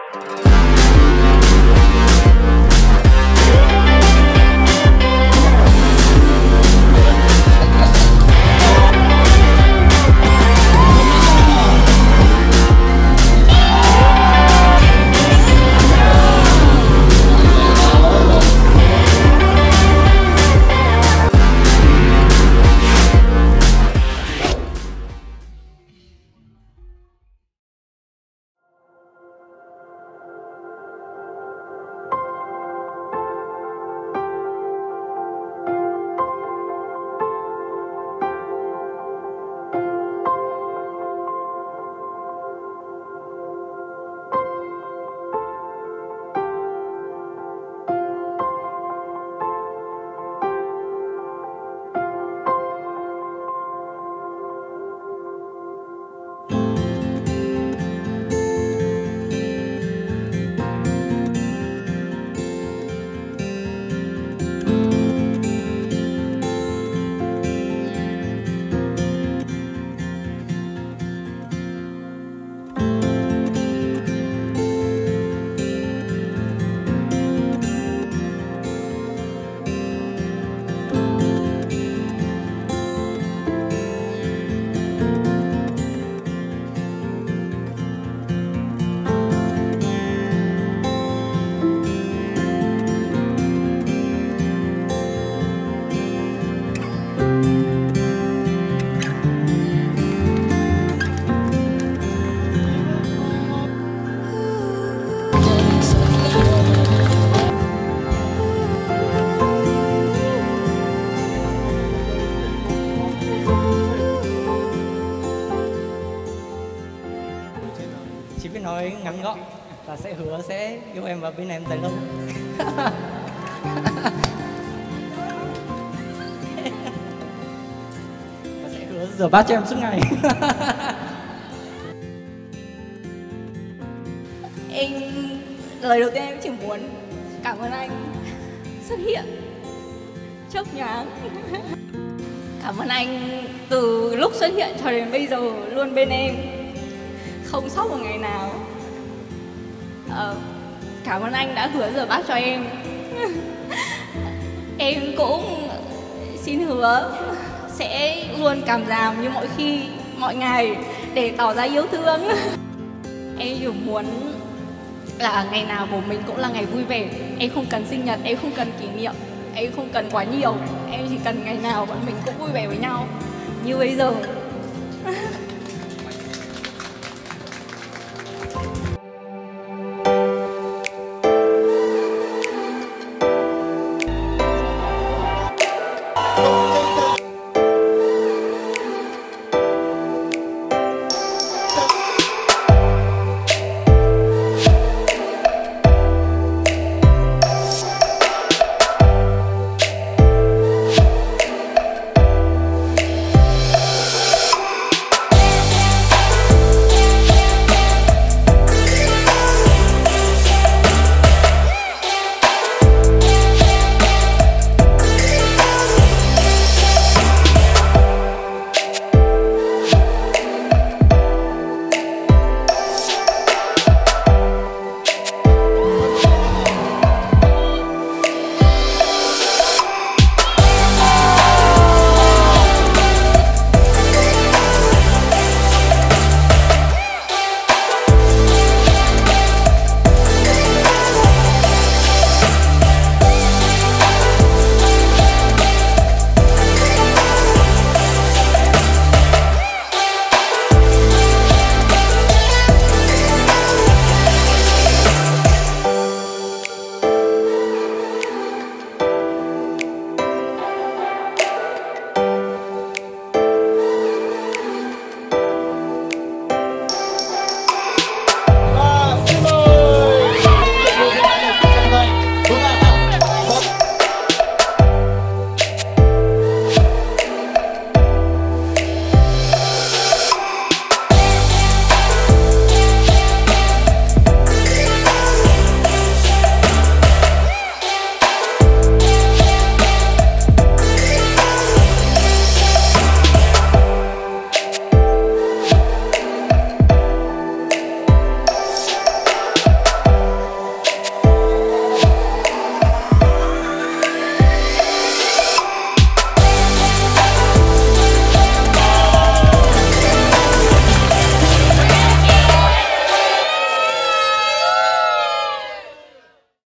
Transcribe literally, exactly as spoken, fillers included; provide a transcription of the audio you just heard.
Chỉ biết nói ngắn gọn và sẽ hứa sẽ yêu em và bên em tới lâu. Và sẽ hứa rửa bát cho em suốt ngày. Em lời đầu tiên em chỉ muốn cảm ơn anh xuất hiện chớp nhoáng. Cảm ơn anh từ lúc xuất hiện cho đến bây giờ luôn bên em, không sót một ngày nào. Ờ, cảm ơn anh đã hứa rửa bát cho em. Em cũng xin hứa sẽ luôn cảm giảm như mọi khi, mọi ngày để tỏ ra yêu thương. Em chỉ muốn là ngày nào của mình cũng là ngày vui vẻ. Em không cần sinh nhật, em không cần kỷ niệm, em không cần quá nhiều. Em chỉ cần ngày nào bọn mình cũng vui vẻ với nhau như bây giờ.